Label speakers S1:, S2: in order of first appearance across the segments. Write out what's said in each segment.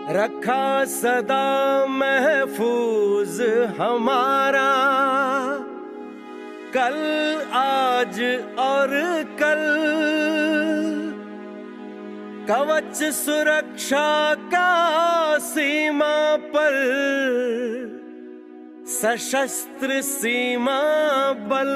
S1: रखा सदा महफूज हमारा, कल आज और कल कवच सुरक्षा का सीमा पर, सशस्त्र सीमा बल।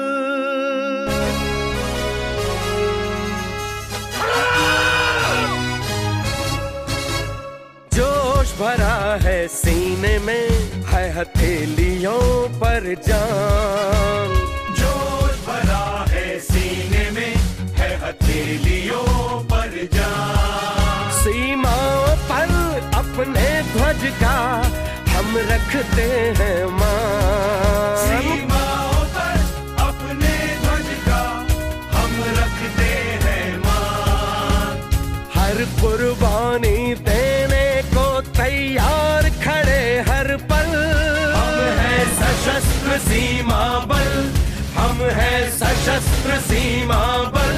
S1: जोश भरा है सीने में, है हथेलियों पर जान।
S2: जोश भरा है सीने में, है हथेलियों पर जान।
S1: सीमाओं पर अपने ध्वज का हम रखते हैं मान।
S2: सीमाओं पर अपने ध्वज का हम रखते हैं मान।
S1: हर कुर्बानी देने को तैयार खड़े हर पल।
S2: हम हैं सशस्त्र सीमा बल, हम हैं सशस्त्र सीमा बल।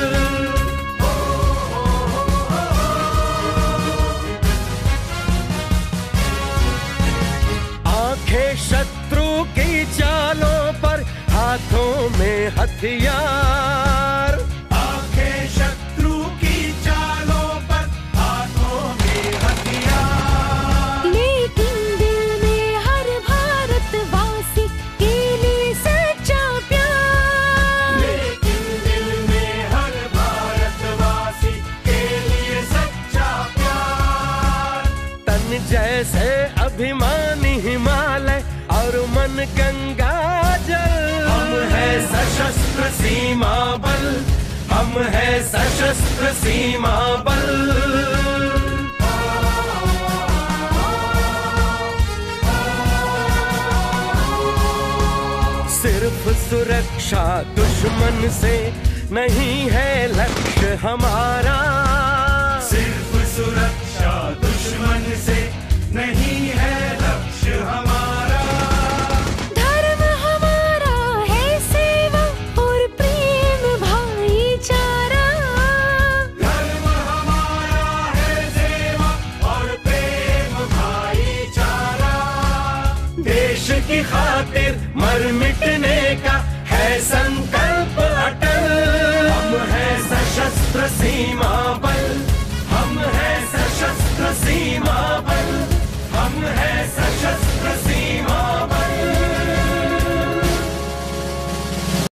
S1: आंखें शत्रु की चालों पर, हाथों में हथियार।
S2: आंखें शत्रु की चालों पर, हाथों में हथियार।
S3: लेकिन दिल में हर भारतवासी के लिए सच्चा प्यार।
S2: लेकिन दिल में हर भारतवासी के लिए सच्चा प्यार।
S1: तन जैसे अभिमानी हिमालय और मन गंगा जल।
S2: हम हैं सशस्त्र सीमा बल, हम हैं सशस्त्र सीमा बल।
S1: सिर्फ सुरक्षा दुश्मन से नहीं है लक्ष्य